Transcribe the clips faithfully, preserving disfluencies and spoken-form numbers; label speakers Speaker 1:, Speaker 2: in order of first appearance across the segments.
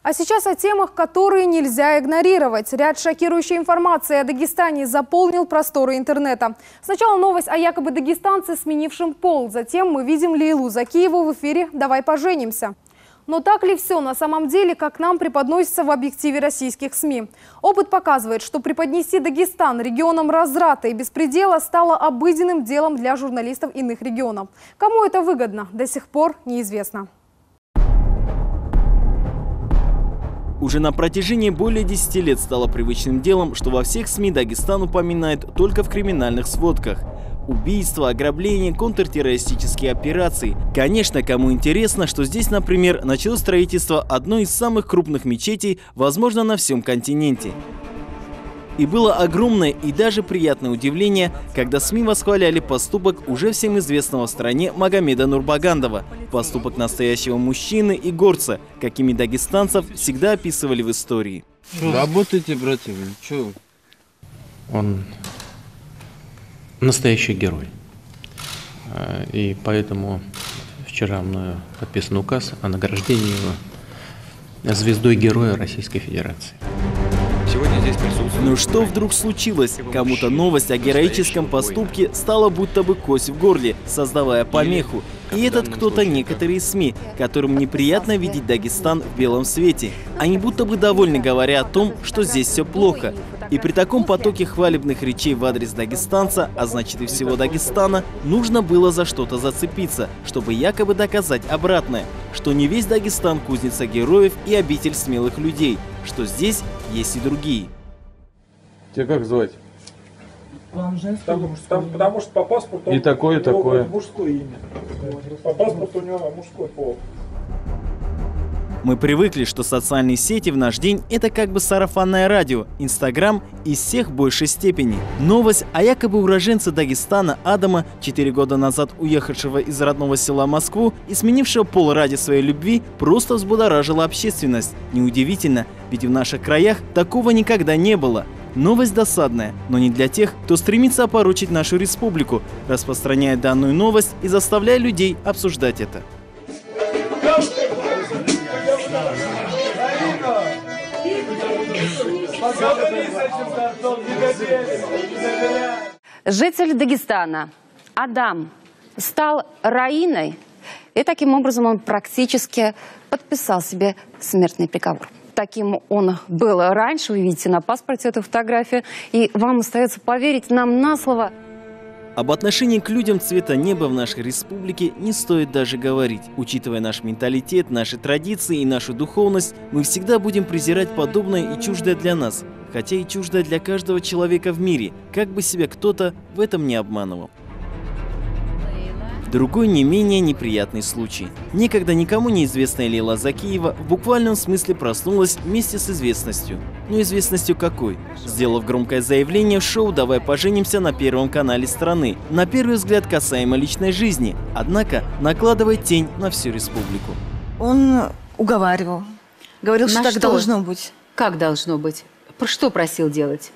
Speaker 1: А сейчас о темах, которые нельзя игнорировать. Ряд шокирующей информации о Дагестане заполнил просторы интернета. Сначала новость о якобы дагестанце, сменившем пол. Затем мы видим Лейлу Закиеву в эфире «Давай поженимся». Но так ли все на самом деле, как нам преподносится в объективе российских СМИ? Опыт показывает, что преподнести Дагестан регионом разврата и беспредела стало обыденным делом для журналистов иных регионов. Кому это выгодно, до сих пор неизвестно.
Speaker 2: Уже на протяжении более десяти лет стало привычным делом, что во всех СМИ Дагестан упоминают только в криминальных сводках. Убийства, ограбления, контртеррористические операции. Конечно, кому интересно, что здесь, например, началось строительство одной из самых крупных мечетей, возможно, на всем континенте. И было огромное и даже приятное удивление, когда СМИ восхваляли поступок уже всем известного в стране Магомеда Нурбагандова. Поступок настоящего мужчины и горца, какими дагестанцев всегда описывали в истории.
Speaker 3: Работайте, братья, что?
Speaker 4: Он настоящий герой. И поэтому вчера мною подписан указ о награждении его звездой Героя Российской Федерации.
Speaker 3: Сегодня здесь присутствует.
Speaker 2: Но что вдруг случилось? Кому-то новость о героическом поступке стала будто бы кость в горле, создавая помеху. И этот кто-то некоторые СМИ, которым неприятно видеть Дагестан в белом свете. Они будто бы довольны, говоря о том, что здесь все плохо. И при таком потоке хвалебных речей в адрес дагестанца, а значит и всего Дагестана, нужно было за что-то зацепиться, чтобы якобы доказать обратное, что не весь Дагестан кузница героев и обитель смелых людей, что здесь есть и другие.
Speaker 3: Тебя как звать?
Speaker 5: Там женское, там, там, потому что по паспорту
Speaker 3: и такое, такое.
Speaker 5: Мужское имя. По паспорту у него мужской пол.
Speaker 2: Мы привыкли, что социальные сети в наш день – это как бы сарафанное радио, Инстаграм из всех большей степени. Новость о якобы уроженце Дагестана Адама, четыре года назад уехавшего из родного села в Москву и сменившего пол ради своей любви, просто взбудоражила общественность. Неудивительно, ведь в наших краях такого никогда не было. Новость досадная, но не для тех, кто стремится опорочить нашу республику, распространяя данную новость и заставляя людей обсуждать это.
Speaker 6: Житель Дагестана Адам стал Раиной, и таким образом он практически подписал себе смертный приговор. Таким он был раньше, вы видите на паспорте эту фотографию, и вам остается поверить нам на слово.
Speaker 2: Об отношении к людям цвета неба в нашей республике не стоит даже говорить. Учитывая наш менталитет, наши традиции и нашу духовность, мы всегда будем презирать подобное и чуждое для нас, хотя и чуждое для каждого человека в мире, как бы себя кто-то в этом не обманывал. Другой не менее неприятный случай. Некогда никому неизвестная Лейла Закиева в буквальном смысле проснулась вместе с известностью. Но известностью какой? Сделав громкое заявление в шоу «Давай поженимся» на Первом канале страны. На первый взгляд касаемо личной жизни, однако накладывает тень на всю республику.
Speaker 7: Он уговаривал. Говорил,
Speaker 6: на
Speaker 7: что так
Speaker 6: что?
Speaker 7: должно быть.
Speaker 6: Как должно быть? Что просил делать?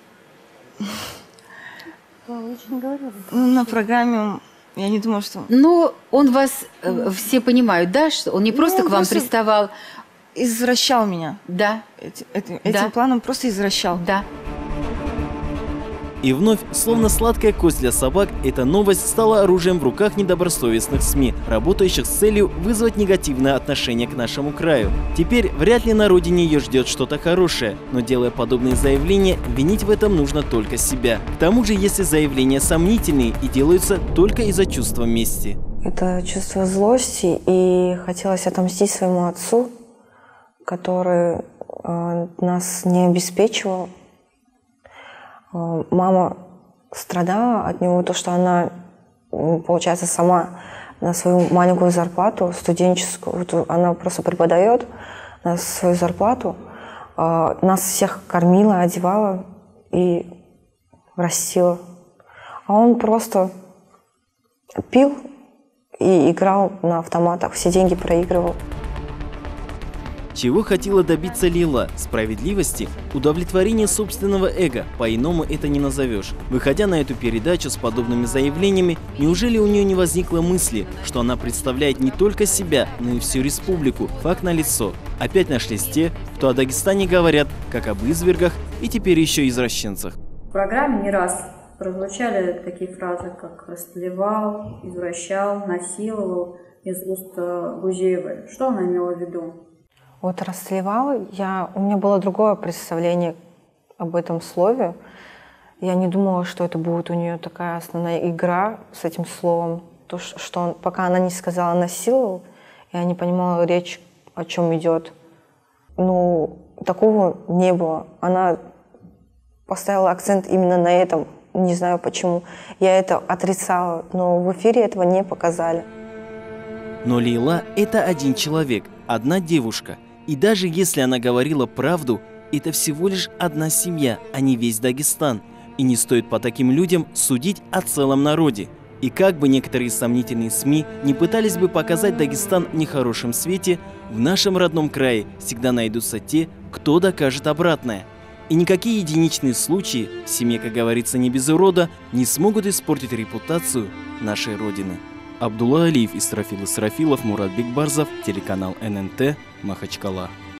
Speaker 7: На программе... Я не думаю, что...
Speaker 6: Ну, он вас, э, все понимают, да, что он не просто
Speaker 7: ну,
Speaker 6: к вам
Speaker 7: просто
Speaker 6: приставал.
Speaker 7: Извращал меня.
Speaker 6: Да.
Speaker 7: Эти, этим,
Speaker 6: Да.
Speaker 7: этим планом просто извращал.
Speaker 6: Да.
Speaker 2: И вновь, словно сладкая кость для собак, эта новость стала оружием в руках недобросовестных СМИ, работающих с целью вызвать негативное отношение к нашему краю. Теперь вряд ли на родине ее ждет что-то хорошее, но делая подобные заявления, винить в этом нужно только себя. К тому же, если заявления сомнительные и делаются только из-за чувства мести.
Speaker 8: Это чувство злости, и хотелось отомстить своему отцу, который э, нас не обеспечивал. Мама страдала от него, то, что она, получается, сама на свою маленькую зарплату студенческую, вот она просто преподает на свою зарплату, нас всех кормила, одевала и растила. А он просто пил и играл на автоматах, все деньги проигрывал.
Speaker 2: Чего хотела добиться Лейла? Справедливости? Удовлетворения собственного эго? По-иному это не назовешь. Выходя на эту передачу с подобными заявлениями, неужели у нее не возникло мысли, что она представляет не только себя, но и всю республику? Факт налицо. Опять нашлись те, кто о Дагестане говорят как об извергах и теперь еще и извращенцах.
Speaker 9: В программе не раз прозвучали такие фразы, как «растлевал», «извращал», «насиловал» из уст Гузеевой. Что она имела в виду?
Speaker 8: Вот «растлевал», я, у меня было другое представление об этом слове. Я не думала, что это будет у нее такая основная игра с этим словом. То, что он, пока она не сказала «насиловал», я не понимала речь, о чем идет. Ну, такого не было. Она поставила акцент именно на этом. Не знаю почему. Я это отрицала, но в эфире этого не показали.
Speaker 2: Но Лейла – это один человек, одна девушка. И даже если она говорила правду, это всего лишь одна семья, а не весь Дагестан. И не стоит по таким людям судить о целом народе. И как бы некоторые сомнительные СМИ не пытались бы показать Дагестан в нехорошем свете, в нашем родном крае всегда найдутся те, кто докажет обратное. И никакие единичные случаи, в семье, как говорится, не без урода, не смогут испортить репутацию нашей Родины. Абдулла Алиев, Исрафил Исрафилов, Мурат Бекбарзов, телеканал эн эн тэ, Махачкала.